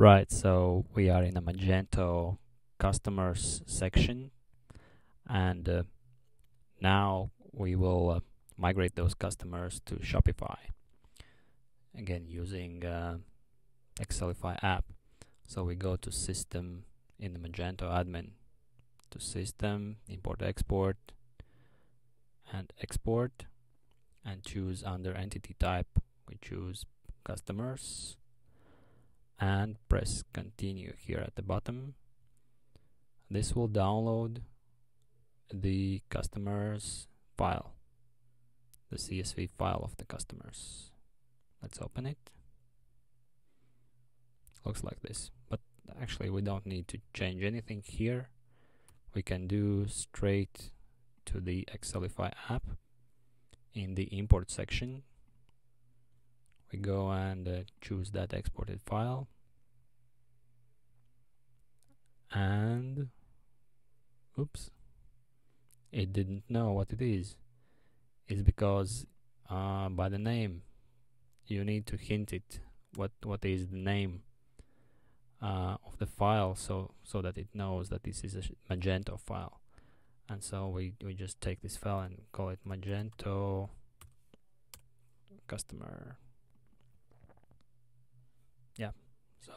Right, so we are in the Magento customers section, and now we will migrate those customers to Shopify, again using Excelify app. So we go to System in the Magento admin, to System, Import Export, and Export, and choose under Entity Type, we choose Customers, and press Continue here at the bottom. This will download the customers file, the CSV file of the customers. Let's open it. Looks like this, but actually we don't need to change anything here. We can do straight to the Excelify app. In the import section, we go and choose that exported file, and oops, it didn't know what it is. It's because by the name you need to hint it what is the name of the file, so that it knows that this is a Magento file. And so we just take this file and call it Magento customer. Yeah, so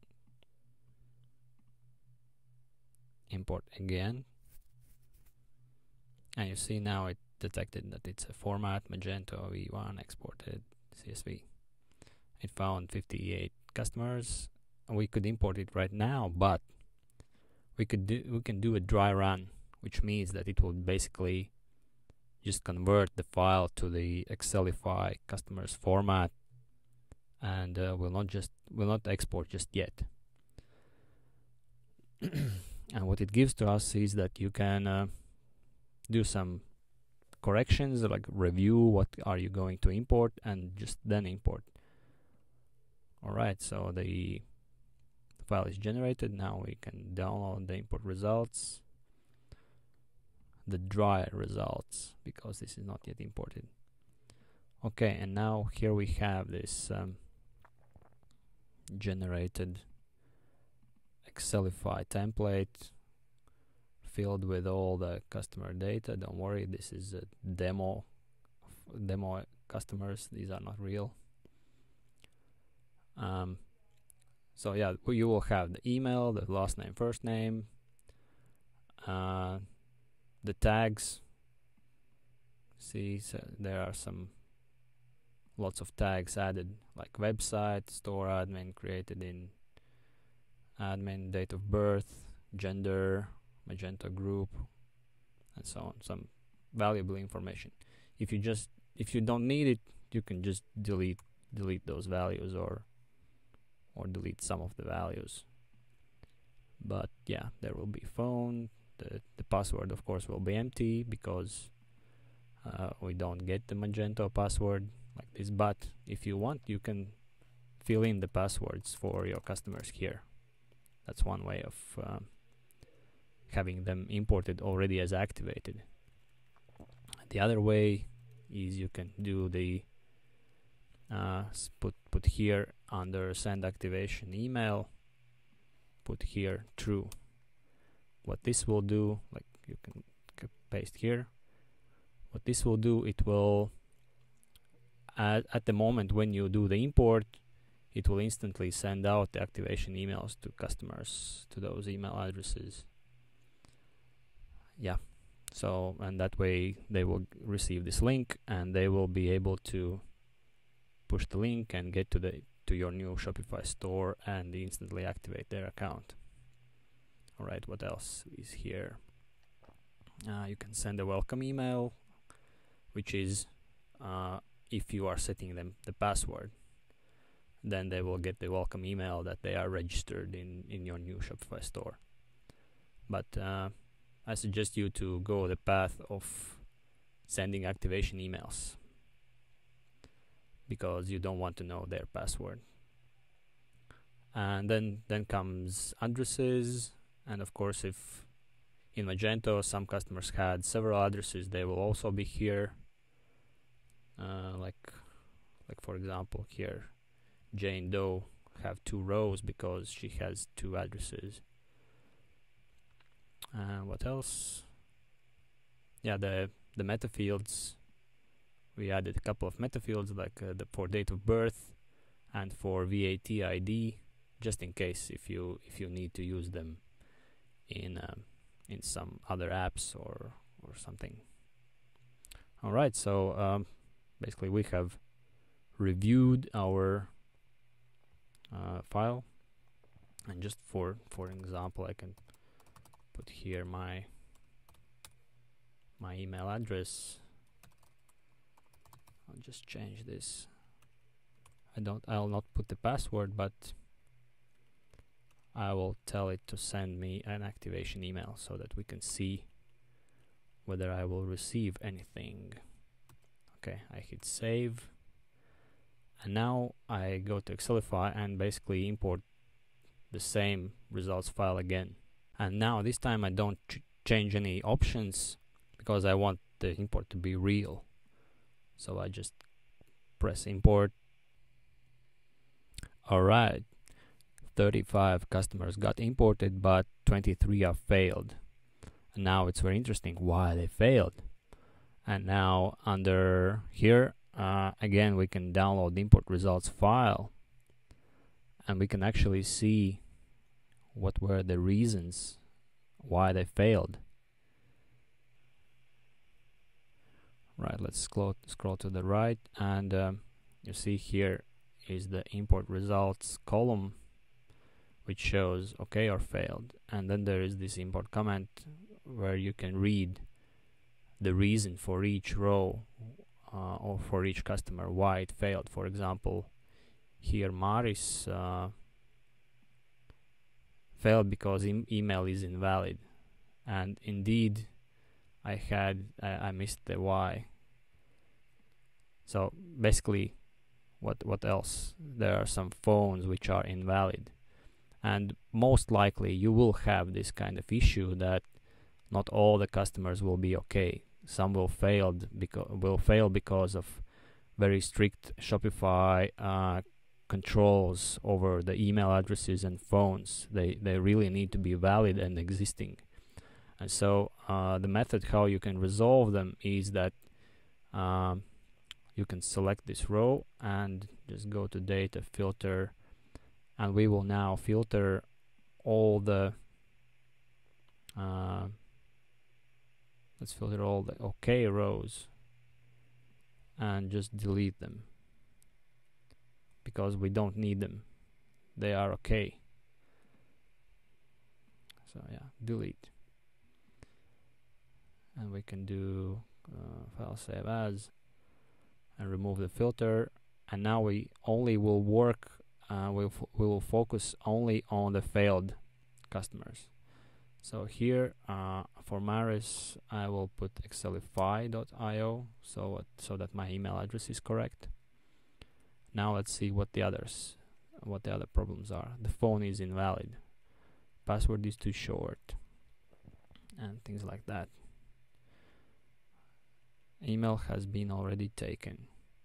import again, and you see now it detected that it's a format Magento v1 exported CSV. It found 58 customers. We could import it right now, but we can do a dry run, which means that it will basically just convert the file to the Excelify customers format, and will not export just yet. And what it gives to us is that you can do some corrections, like review what are you going to import, and just then import. Alright, so the file is generated. Now we can download the import results, the dry results, because this is not yet imported. Okay, and now here we have this generated Excelify template filled with all the customer data. Don't worry, this is a demo customers. These are not real. So yeah, you will have the email, the last name, first name, the tags. See, so there are lots of tags added, like website, store admin, created in admin, date of birth, gender, Magento group, and so on. Some valuable information. If you don't need it, you can just delete those values, or delete some of the values. But yeah, there will be phone. The password, of course, will be empty because we don't get the Magento password like this. But if you want, you can fill in the passwords for your customers here. That's one way of having them imported already as activated. The other way is you can do the put here under send activation email, put here true. What this will do, like you can paste here, what this will do, it will at the moment when you do the import, it will instantly send out the activation emails to customers, to those email addresses. Yeah, so, and that way they will receive this link and they will be able to push the link and get to your new Shopify store and instantly activate their account. Alright, what else is here? You can send a welcome email, which is if you are setting them the password, then they will get the welcome email that they are registered in your new Shopify store. But I suggest you to go the path of sending activation emails, because you don't want to know their password. And then comes addresses, and of course if in Magento some customers had several addresses, they will also be here. Like for example here, Jane Doe have 2 rows because she has 2 addresses. What else? Yeah, the meta fields. We added a couple of meta fields, like for date of birth and for VAT ID, just in case if you need to use them in some other apps or something. All right, so basically we have reviewed our file, and just for example, I can put here my email address. I'll just change this. I'll not put the password, but I will tell it to send me an activation email so that we can see whether I will receive anything. Okay, I hit save, and now I go to Excelify and basically import the same results file again. And now this time I don't change any options because I want the import to be real. So I just press import. Alright, 35 customers got imported, but 23 are failed. And now it's very interesting why they failed. And now under here, again, we can download the import results file, and we can actually see what were the reasons why they failed. Right, let's scroll to the right, and you see here is the import results column, which shows okay or failed, and then there is this import comment where you can read the reason for each row or for each customer why it failed. For example, here Maris failed because email is invalid, and indeed I missed the why. So basically, what else? There are some phones which are invalid, and most likely you will have this kind of issue that not all the customers will be okay. Some will fail because of very strict Shopify controls over the email addresses and phones. They really need to be valid and existing. And so the method how you can resolve them is that you can select this row and just go to data filter, and we will now filter all the let's filter all the OK rows and just delete them because we don't need them. They are okay. So yeah, delete. And we can do file save as and remove the filter, and now we only will work we will focus only on the failed customers. So here for Maris I will put excelify.io so that my email address is correct. Now let's see what the other problems are. The phone is invalid, password is too short, and things like that. Email has been already taken.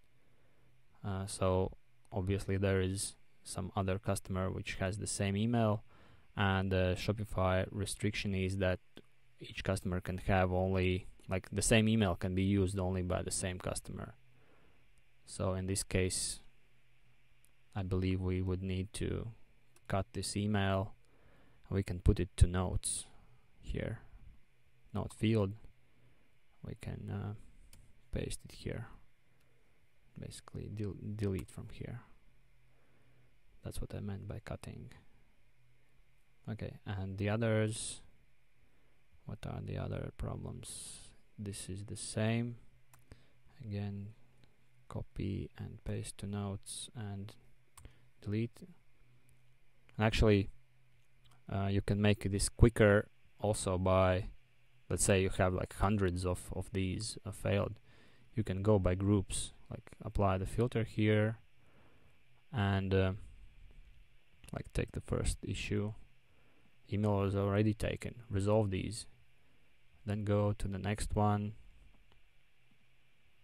So obviously there is some other customer which has the same email, and the Shopify restriction is that each customer can have only, like, the same email can be used only by the same customer. So in this case I believe we would need to cut this email. We can put it to notes here, note field. We can paste it here, basically delete from here. That's what I meant by cutting. Okay, and the others, what are the other problems? This is the same. Again, copy and paste to notes and delete. Actually, you can make this quicker also by, let's say you have like hundreds of these failed. You can go by groups, like apply the filter here and like take the first issue. Email is already taken. Resolve these. Then go to the next one,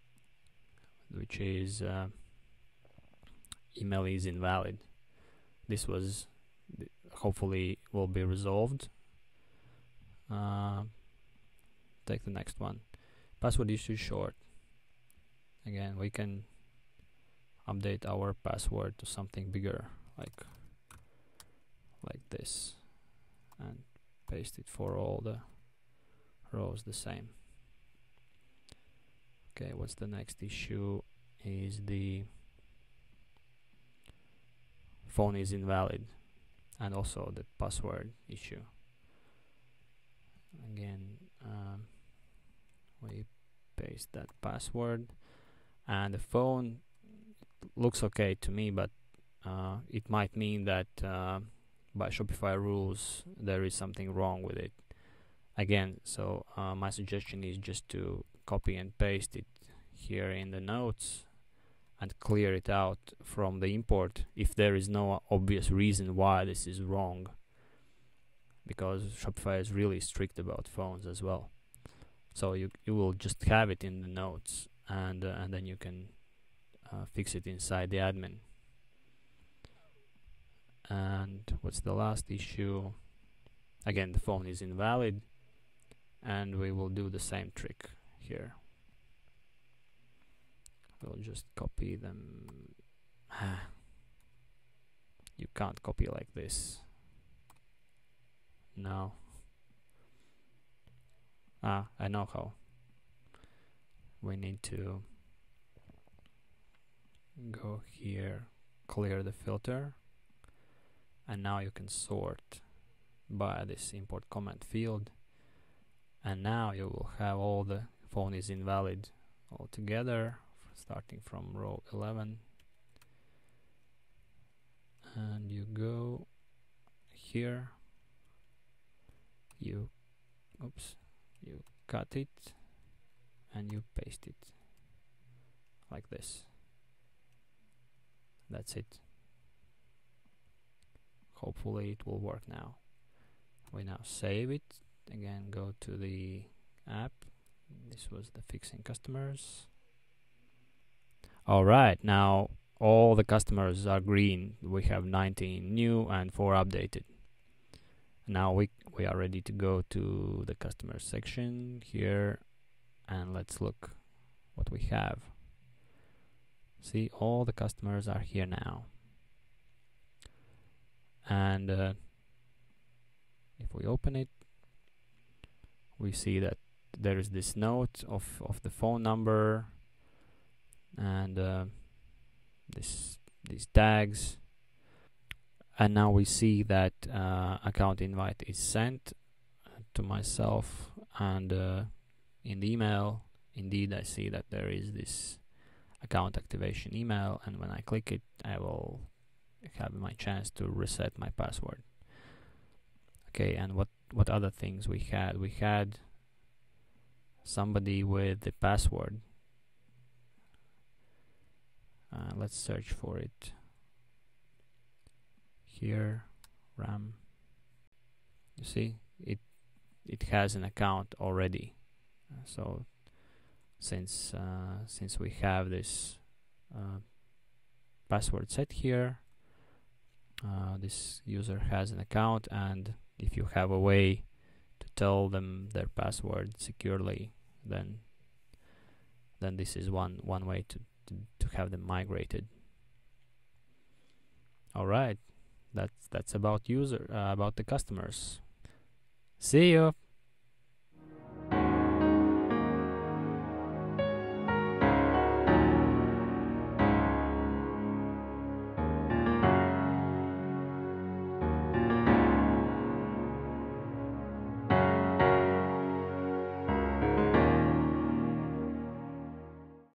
which is email is invalid. this was hopefully will be resolved. Take the next one. Password is too short. Again, we can update our password to something bigger, like this, and paste it for all the rows the same. Okay, what's the next issue? Is the phone is invalid, and also the password issue. Again, we paste that password, and the phone looks okay to me, but it might mean that by Shopify rules there is something wrong with it. Again, so my suggestion is just to copy and paste it here in the notes and clear it out from the import if there is no obvious reason why this is wrong, because Shopify is really strict about phones as well. So you will just have it in the notes, and then you can fix it inside the admin. And what's the last issue? Again, the phone is invalid, and we will do the same trick here. We'll just copy them. You can't copy like this. No. I know how. We need to go here, clear the filter, and now you can sort by this import comment field, and now you will have all the phone is invalid all together, starting from row 11, and you go here, you cut it and you paste it like this. That's it. Hopefully it will work now. We now save it. Again, go to the app. This was the fixing customers. Alright, now all the customers are green. We have 19 new and 4 updated. Now we are ready to go to the customer section here, and let's look what we have. See, all the customers are here now. And if we open it, we see that there is this note of the phone number and these tags. And now we see that account invite is sent to myself, and in the email, indeed, I see that there is this account activation email, and when I click it, I will have my chance to reset my password. Okay, and what other things we had? We had somebody with the password. Let's search for it. Here, RAM. You see, it has an account already. So since we have this password set here, this user has an account, and if you have a way to tell them their password securely, then this is one way to have them migrated. All right, that's about the customers. See you.